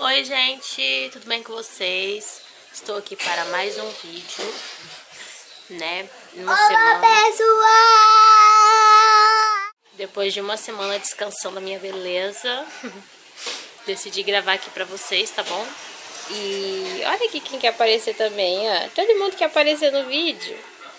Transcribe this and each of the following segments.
Oi gente, tudo bem com vocês? Estou aqui para mais um vídeo, né? Olá, pessoal! Depois de uma semana descansando a minha beleza, decidi gravar aqui pra vocês, tá bom? E olha aqui quem quer aparecer também, ó. Todo mundo quer aparecer no vídeo.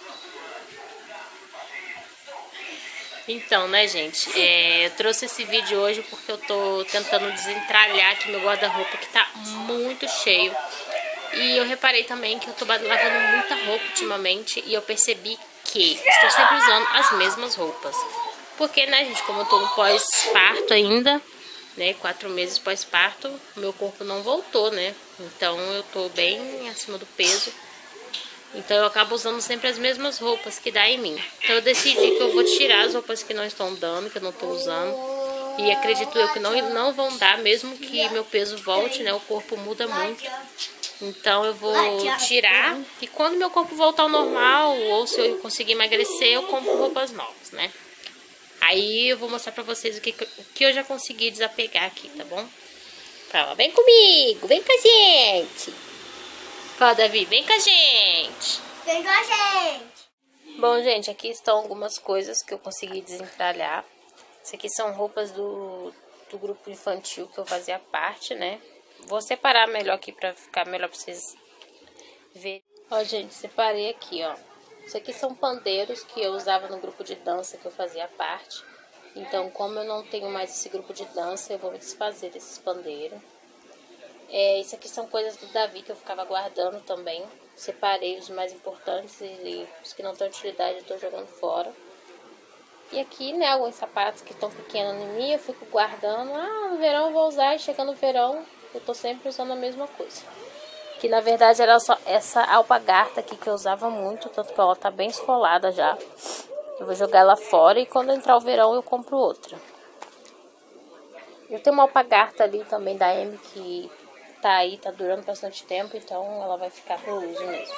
Então, né, gente, eu trouxe esse vídeo hoje porque eu tô tentando desentralhar aqui meu guarda-roupa, que tá muito cheio. E eu reparei também que eu tô lavando muita roupa ultimamente e eu percebi que estou sempre usando as mesmas roupas. Porque, né, gente, como eu tô no pós-parto ainda, né, 4 meses pós-parto, meu corpo não voltou, né? Então eu tô bem acima do peso. Então eu acabo usando sempre as mesmas roupas que dá em mim. Então eu decidi que eu vou tirar as roupas que não estão dando, que eu não tô usando. E acredito eu que não vão dar, mesmo que meu peso volte, né? O corpo muda muito. Então eu vou tirar. E quando meu corpo voltar ao normal, ou se eu conseguir emagrecer, eu compro roupas novas, né? Aí eu vou mostrar pra vocês o que eu já consegui desapegar aqui, tá bom? Fala, vem comigo, vem com a gente. Fala, Davi, vem com a gente. Vem com a gente. Bom, gente, aqui estão algumas coisas que eu consegui desentralhar. Isso aqui são roupas do grupo infantil que eu fazia parte, né? Vou separar melhor aqui pra ficar melhor pra vocês verem. Ó, gente, separei aqui, ó. Isso aqui são pandeiros que eu usava no grupo de dança que eu fazia parte. Então, como eu não tenho mais esse grupo de dança, eu vou me desfazer desses pandeiros. Isso aqui são coisas do Davi que eu ficava guardando também. Separei os mais importantes e os que não têm utilidade eu tô jogando fora. E aqui, né, alguns sapatos que estão pequenos em mim, eu fico guardando. Ah, no verão eu vou usar e chegando no verão eu tô sempre usando a mesma coisa. Que na verdade era só essa alpargata aqui que eu usava muito, tanto que ela tá bem esfolada já. Eu vou jogar ela fora e quando entrar o verão eu compro outra. Eu tenho uma alpargata ali também da M que tá aí, tá durando bastante tempo, então ela vai ficar pro uso mesmo.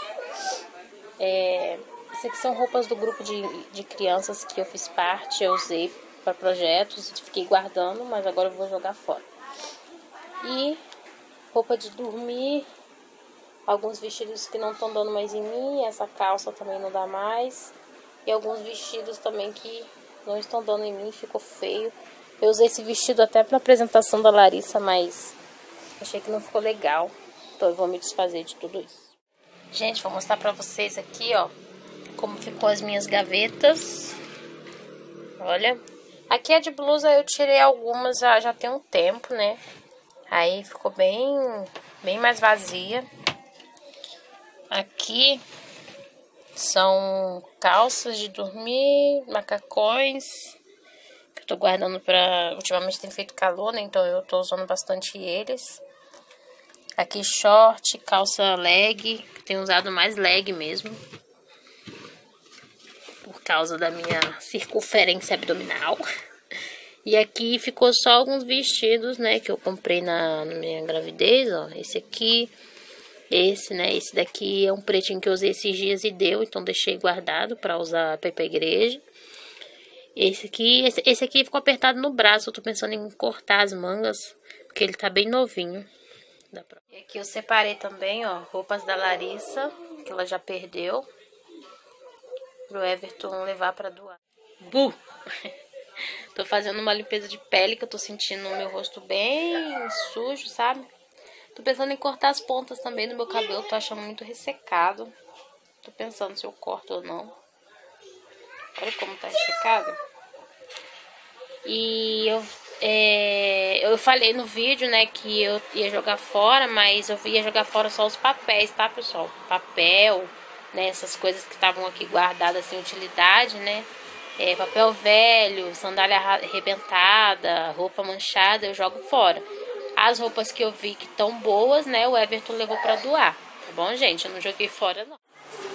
Isso aqui são roupas do grupo de crianças que eu fiz parte, eu usei para projetos, fiquei guardando, mas agora eu vou jogar fora. E roupa de dormir, alguns vestidos que não estão dando mais em mim, essa calça também não dá mais. E alguns vestidos também que não estão dando em mim, ficou feio. Eu usei esse vestido até para apresentação da Larissa, mas achei que não ficou legal. Então eu vou me desfazer de tudo isso. Gente, vou mostrar pra vocês aqui, ó, como ficou as minhas gavetas. Olha. Aqui a de blusa eu tirei algumas já tem um tempo, né? Aí ficou bem mais vazia. Aqui são calças de dormir, macacões, que eu tô guardando pra... Ultimamente tem feito calor, né? Então eu tô usando bastante eles. Aqui short, calça leg, tenho usado mais leg mesmo. Por causa da minha circunferência abdominal. E aqui ficou só alguns vestidos, né, que eu comprei na minha gravidez, ó. Esse aqui, esse, né, esse daqui é um pretinho que eu usei esses dias e deu, então deixei guardado pra usar pra ir pra igreja. Esse aqui ficou apertado no braço, eu tô pensando em cortar as mangas, porque ele tá bem novinho. E aqui eu separei também, ó, roupas da Larissa, que ela já perdeu, pro Everton levar pra doar. Bu! Tô fazendo uma limpeza de pele, que eu tô sentindo o meu rosto bem sujo, sabe? Tô pensando em cortar as pontas também do meu cabelo, tô achando muito ressecado. Tô pensando se eu corto ou não. Olha como tá ressecado. E eu falei no vídeo, né, que eu ia jogar fora, mas eu ia jogar fora só os papéis, tá, pessoal? Papel, né, essas coisas que estavam aqui guardadas sem utilidade, né? Papel velho, sandália arrebentada, roupa manchada, eu jogo fora. As roupas que eu vi que estão boas, né, o Everton levou pra doar. Tá bom, gente? Eu não joguei fora, não.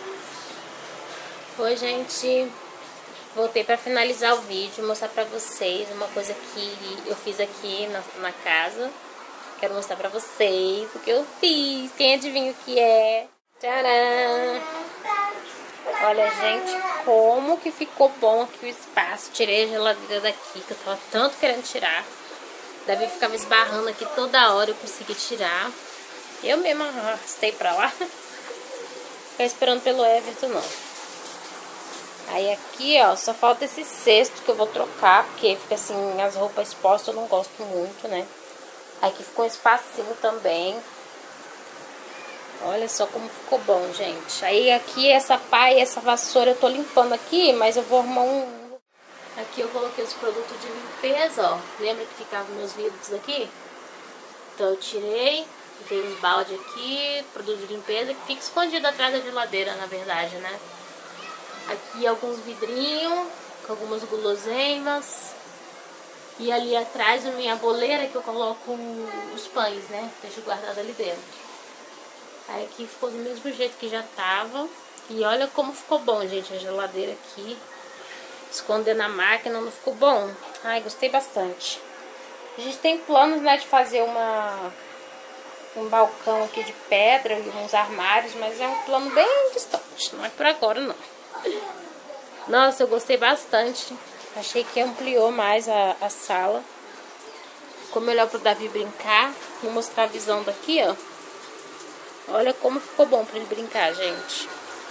Oi, gente. Voltei pra finalizar o vídeo, mostrar pra vocês uma coisa que eu fiz aqui na casa. Quero mostrar pra vocês o que eu fiz. Quem adivinha o que é? Tcharam! Olha, gente, como que ficou bom aqui o espaço. Tirei a geladeira daqui, que eu tava tanto querendo tirar. Davi ficava esbarrando aqui toda hora, eu consegui tirar. Eu mesma arrastei pra lá. Ficar esperando pelo Everton, não. Aí aqui, ó, só falta esse cesto que eu vou trocar, porque fica assim, as roupas expostas eu não gosto muito, né? Aqui ficou um espacinho também. Olha só como ficou bom, gente. Aí aqui essa pá e essa vassoura eu tô limpando aqui, mas eu vou arrumar um... Aqui eu coloquei os produtos de limpeza, ó. Lembra que ficavam meus vidros aqui? Então eu tirei, tem uns balde aqui, produto de limpeza, que fica escondido atrás da geladeira, na verdade, né? Aqui alguns vidrinhos, com algumas guloseimas. E ali atrás a minha boleira que eu coloco os pães, né? Deixo guardado ali dentro. Aí aqui ficou do mesmo jeito que já tava. E olha como ficou bom, gente, a geladeira aqui. Esconder na máquina não ficou bom. Ai, gostei bastante. A gente tem planos, né, de fazer um balcão aqui de pedra e uns armários, mas é um plano bem distante, não é por agora não. Nossa, eu gostei bastante. Achei que ampliou mais a sala. Ficou melhor pro Davi brincar. Vou mostrar a visão daqui, ó. Olha como ficou bom pra ele brincar, gente.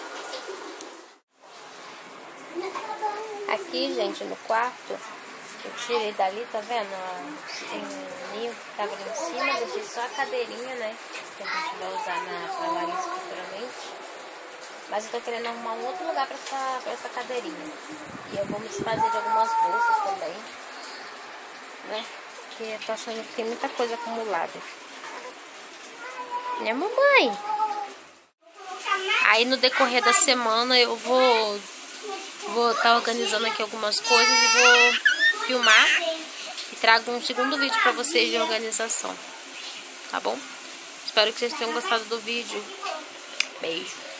Aqui, gente, no quarto, eu tirei dali, tá vendo? Tem um ninho que tava ali em cima, deixei só a cadeirinha, né? Que a gente vai usar pra Larissa futuramente. Mas eu tô querendo arrumar um outro lugar pra essa cadeirinha. E eu vou me desfazer de algumas bolsas também, né? Porque eu tô achando que tem muita coisa acumulada. Né, mamãe? Aí no decorrer da semana eu vou estar organizando aqui algumas coisas e vou filmar e trago um segundo vídeo pra vocês de organização, tá bom? Espero que vocês tenham gostado do vídeo. Beijo!